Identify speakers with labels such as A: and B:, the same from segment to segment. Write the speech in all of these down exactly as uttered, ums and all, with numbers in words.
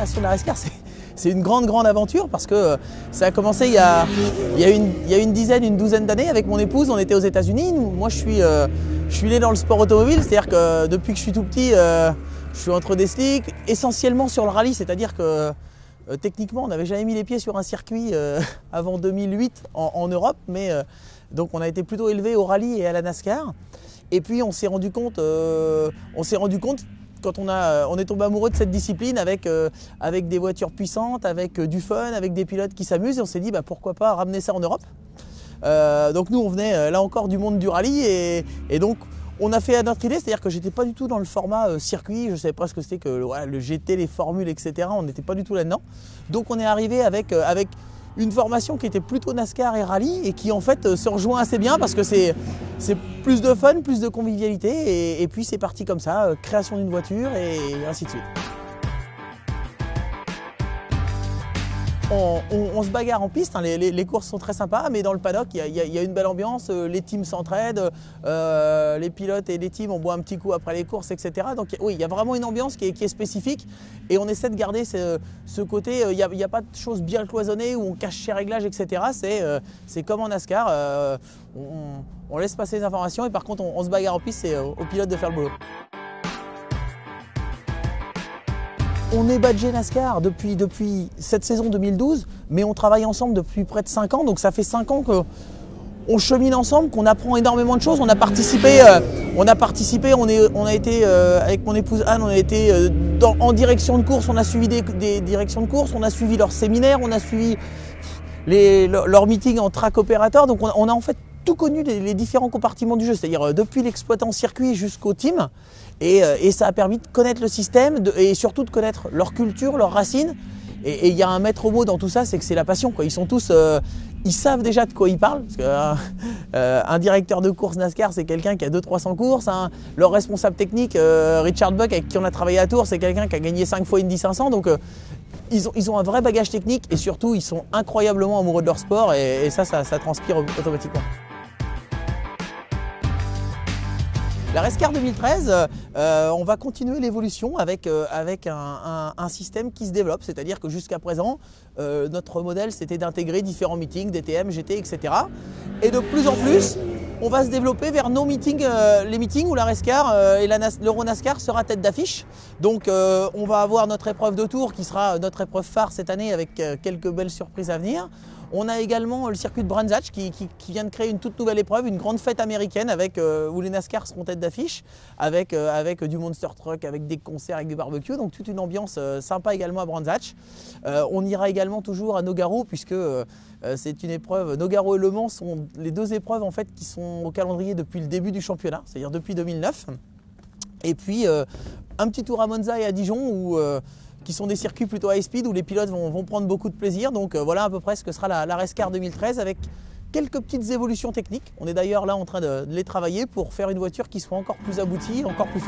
A: création de la Rescar, c'est une grande, grande aventure parce que ça a commencé il y a, il y a, une, il y a une dizaine, une douzaine d'années avec mon épouse. On était aux États-Unis. Moi, je suis, euh, je suis né dans le sport automobile, c'est-à-dire que depuis que je suis tout petit, euh, je suis entre des slicks, essentiellement sur le rallye, c'est-à-dire que euh, techniquement, on n'avait jamais mis les pieds sur un circuit euh, avant deux mille huit en, en Europe, mais euh, donc on a été plutôt élevé au rallye et à la NASCAR. Et puis on s'est rendu compte, euh, on s'est rendu compte quand on, a, on est tombé amoureux de cette discipline avec, euh, avec des voitures puissantes, avec euh, du fun, avec des pilotes qui s'amusent, et on s'est dit bah, pourquoi pas ramener ça en Europe. Euh, donc nous on venait euh, là encore du monde du rallye et, et donc on a fait à notre idée, c'est-à-dire que j'étais pas du tout dans le format euh, circuit, je ne savais pas ce que c'était que voilà, le G T, les formules, et cetera. On n'était pas du tout là-dedans. Donc on est arrivé avec, euh, avec une formation qui était plutôt NASCAR et rallye et qui en fait euh, se rejoint assez bien parce que c'est plus de fun, plus de convivialité et, et puis c'est parti comme ça, euh, création d'une voiture et ainsi de suite. On, on, on se bagarre en piste, hein, les, les, les courses sont très sympas, mais dans le paddock, il y, y, y a une belle ambiance, les teams s'entraident, euh, les pilotes et les teams, on boit un petit coup après les courses, et cetera. Donc oui, il y a vraiment une ambiance qui est, qui est spécifique et on essaie de garder ce, ce côté, il n'y a, y a pas de choses bien cloisonnées où on cache ses réglages, et cetera. C'est euh, comme en NASCAR, euh, on, on laisse passer les informations et par contre on, on se bagarre en piste, c'est aux pilotes de faire le boulot. On est badgé NASCAR depuis, depuis cette saison deux mille douze, mais on travaille ensemble depuis près de cinq ans, donc ça fait cinq ans qu'on chemine ensemble, qu'on apprend énormément de choses. On a participé, euh, on a, participé on, est, on a été, euh, avec mon épouse Anne, on a été euh, dans, en direction de course, on a suivi des, des directions de course, on a suivi leurs séminaires, on a suivi les, leurs leur meetings en track opérateur, donc on, on a en fait tout connu les, les différents compartiments du jeu, c'est-à-dire euh, depuis l'exploitant circuit jusqu'au team. Et, et ça a permis de connaître le système de, et surtout de connaître leur culture, leurs racines. Et il y a un maître mot dans tout ça, c'est que c'est la passion, quoi. Ils sont tous, euh, ils savent déjà de quoi ils parlent. Parce que, euh, un directeur de course NASCAR, c'est quelqu'un qui a deux cents à trois cents courses. Hein. Leur responsable technique, euh, Richard Buck, avec qui on a travaillé à Tours, c'est quelqu'un qui a gagné cinq fois Indy cinq cents. Donc euh, ils, ont, ils ont un vrai bagage technique et surtout, ils sont incroyablement amoureux de leur sport. Et, et ça, ça, ça transpire automatiquement. La Rescar deux mille treize, euh, on va continuer l'évolution avec, euh, avec un, un, un système qui se développe, c'est-à-dire que jusqu'à présent, euh, notre modèle c'était d'intégrer différents meetings, D T M, G T, et cetera. Et de plus en plus, on va se développer vers nos meetings, euh, les meetings où la Rescar euh, et l'Euronascar sera tête d'affiche. Donc euh, on va avoir notre épreuve de tour qui sera notre épreuve phare cette année avec euh, quelques belles surprises à venir. On a également le circuit de Brands Hatch qui, qui, qui vient de créer une toute nouvelle épreuve, une grande fête américaine avec, euh, où les NASCAR seront tête d'affiche, avec, euh, avec du monster truck, avec des concerts, avec des barbecues, donc toute une ambiance euh, sympa également à Brands Hatch. Euh, on ira également toujours à Nogaro puisque euh, c'est une épreuve, Nogaro et Le Mans sont les deux épreuves en fait qui sont au calendrier depuis le début du championnat, c'est-à-dire depuis deux mille neuf. Et puis euh, un petit tour à Monza et à Dijon où euh, qui sont des circuits plutôt high speed où les pilotes vont, vont prendre beaucoup de plaisir. Donc euh, voilà à peu près ce que sera la, la Rescar deux mille treize avec quelques petites évolutions techniques. On est d'ailleurs là en train de, de les travailler pour faire une voiture qui soit encore plus aboutie, encore plus fun.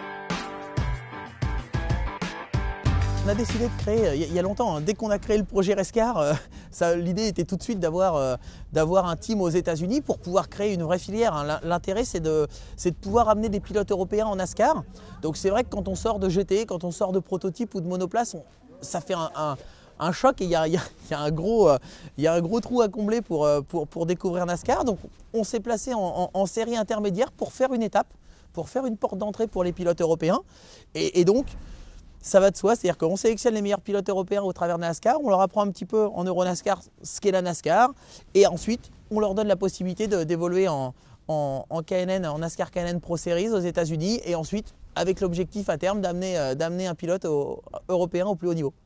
A: On a décidé de créer, il y a longtemps, hein, dès qu'on a créé le projet Rescar, euh, l'idée était tout de suite d'avoir euh, d'avoir un team aux États-Unis pour pouvoir créer une vraie filière. Hein. L'intérêt, c'est de, de pouvoir amener des pilotes européens en NASCAR. Donc c'est vrai que quand on sort de G T, quand on sort de prototype ou de monoplace, on, ça fait un, un, un choc et il y a, y, a, y, a un gros, euh, y a un gros trou à combler pour, pour, pour découvrir NASCAR. Donc on s'est placé en, en, en série intermédiaire pour faire une étape, pour faire une porte d'entrée pour les pilotes européens. Et, et donc, ça va de soi, c'est-à-dire qu'on sélectionne les meilleurs pilotes européens au travers de NASCAR, on leur apprend un petit peu en Euronascar ce qu'est la NASCAR, et ensuite on leur donne la possibilité d'évoluer en, en, en K N N, en NASCAR K N N Pro Series aux États-Unis, et ensuite avec l'objectif à terme d'amener euh, d'amener un pilote au, européen au plus haut niveau.